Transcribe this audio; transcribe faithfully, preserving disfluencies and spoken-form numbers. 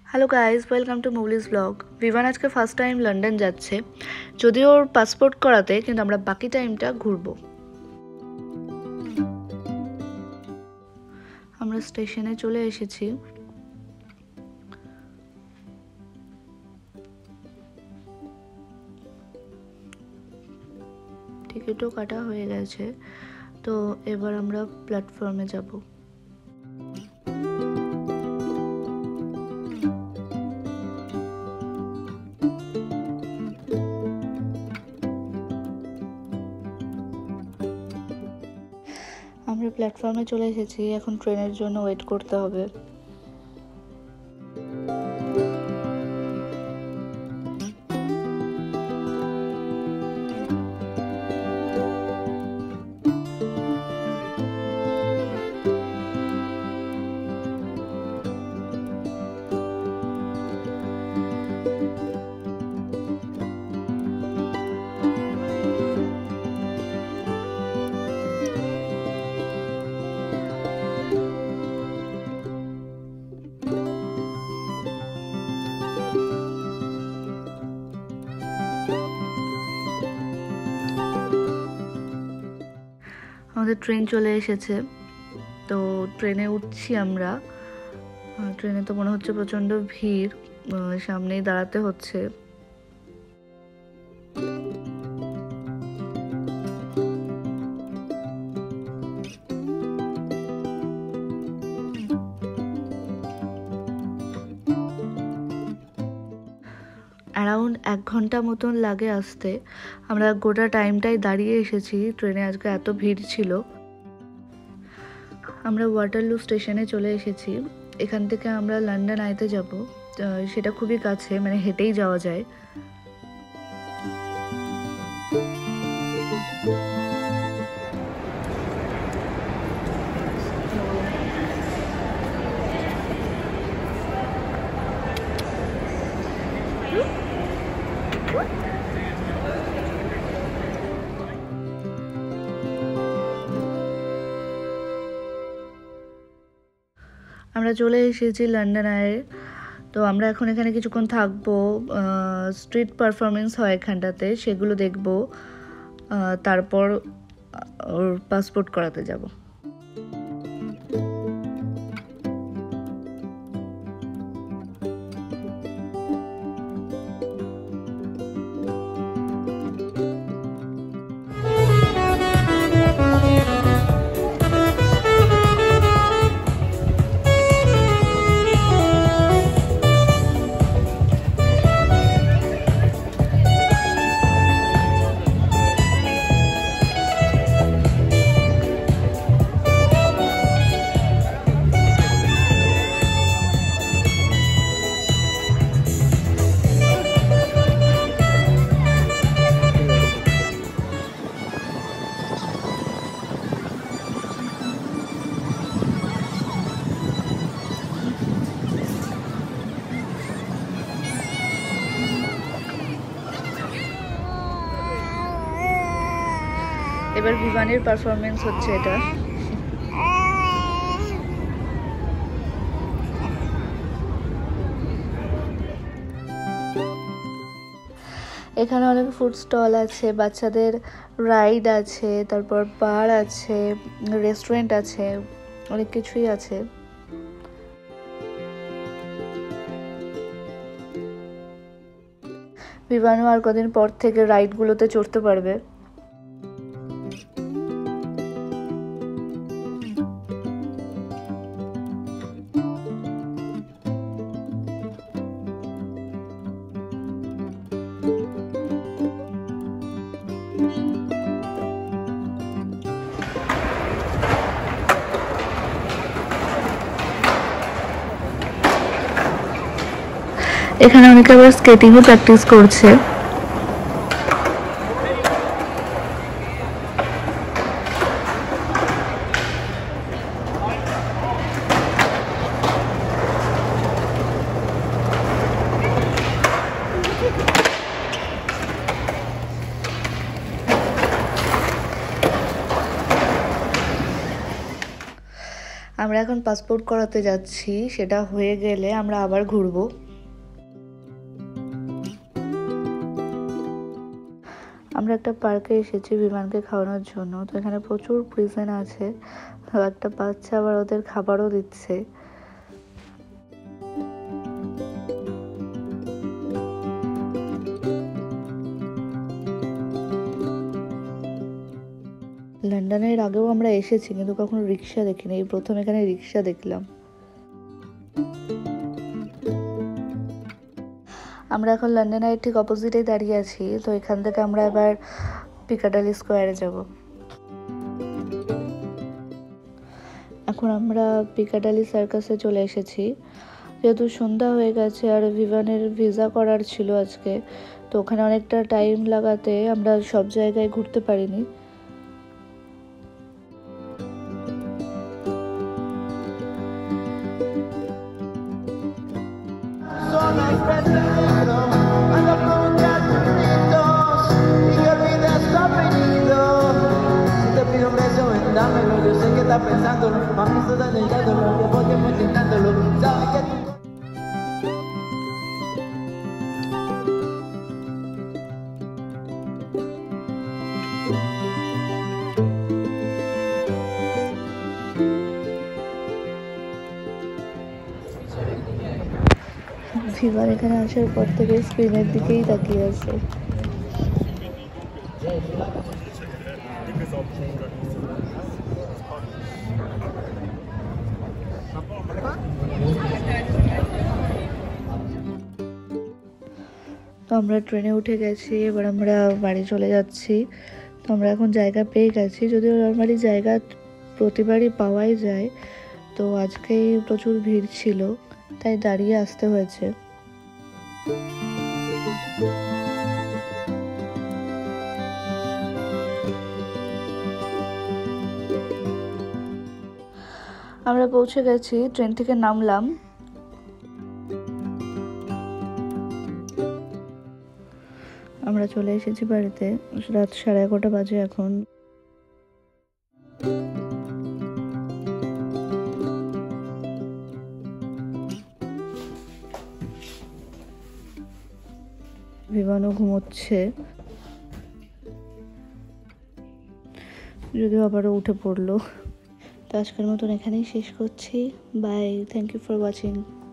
Hello guys, welcome to Mouli's blog. Vivaan আজকে first time London যাচ্ছে, যদিও ওর পাসপোর্ট করাতে, কিন্তু আমরা বাকি টাইমটা ঘুরবো। আমরা স্টেশনে চলে এসেছি। টিকিটও কাটা হয়ে গেছে, তো এবার আমরা প্ল্যাটফর্মে যাব। আমরা প্ল্যাটফর্মে চলে এসেছি, এখন ট্রেনের জন্য ওয়েট করতে হবে। আমাদের ট্রেন চলে এসেছে, তো ট্রেনে উঠছি আমরা। ট্রেনে তো মনে হচ্ছে প্রচণ্ড ভিড়, সামনেই দাঁড়াতে হচ্ছে। অ্যারাউন্ড এক ঘন্টা মতন লাগে আসতে। আমরা গোটা টাইমটাই দাঁড়িয়ে এসেছি, ট্রেনে আজকে এত ভিড় ছিল। আমরা ওয়াটারলু স্টেশনে চলে এসেছি। এখান থেকে আমরা লন্ডন আইতে যাব, সেটা খুবই কাছে, মানে হেঁটেই যাওয়া যায়। আমরা চলে এসেছি লন্ডন আয়ে। তো আমরা এখন এখানে কিছুক্ষণ থাকবো, স্ট্রিট পারফরমেন্স হয় এখানটাতে, সেগুলো দেখবো, তারপর ওর পাসপোর্ট করাতে যাব। এবার ভিভানের পারফরমেন্স হচ্ছে এটা। এখানে অনেক ফুড স্টল আছে, বাচ্চাদের রাইড আছে, তারপর বার আছে, রেস্টুরেন্ট আছে, অনেক কিছুই আছে। ভিভানও আর কদিন পর থেকে রাইডগুলোতে চড়তে পারবে। এখানে অনেকে আবার স্কেটিংও প্র্যাকটিস করছে। আমরা এখন পাসপোর্ট করাতে যাচ্ছি, সেটা হয়ে গেলে আমরা আবার ঘুরবো। আমরা একটা পার্কে এসেছি বিমানকে খাওয়ানোর জন্য। তো এখানে প্রচুর প্রিজেন আছে, একটা বাচ্চা আবার ওদের খাবারও দিচ্ছে। লন্ডনের আগেও আমরা এসেছি কিন্তু কখনো রিক্সা দেখিনি, এই প্রথম এখানে রিক্সা দেখলাম। আমরা এখন লন্ডন আইয়ের ঠিক অপোজিটেই দাঁড়িয়ে আছি। তো এখান থেকে আমরা এবার পিকাডালি স্কোয়ারে যাব। এখন আমরা পিকাডালি সার্কাসে চলে এসেছি। যেহেতু সন্ধ্যা হয়ে গেছে আর ভিভানের ভিসা করার ছিল আজকে, তো ওখানে অনেকটা টাইম লাগাতে আমরা সব জায়গায় ঘুরতে পারিনি। ভিভান এখানে আসার পর থেকে স্ক্রিনের দিকেই তাকিয়ে আছে। তো আমরা ট্রেনে উঠে গেছি, এবার আমরা বাড়ি চলে যাচ্ছি। তো আমরা এখন জায়গা পেয়ে গেছি, যদিও নর্মালি জায়গা প্রতিবারই পাওয়াই যায়, তো আজকেই প্রচুর ভিড় ছিল তাই দাঁড়িয়ে আসতে হয়েছে। আমরা পৌঁছে গেছি, ট্রেন থেকে নামলাম। আমরা চলে এসেছি বাড়িতে, রাত সাড়ে এগারোটা বাজে এখন। ভিভানও ঘুমোচ্ছে, যদিও আবারও উঠে পড়লো। তো আজকের মতন এখানেই শেষ করছি। Bye, thank you for watching.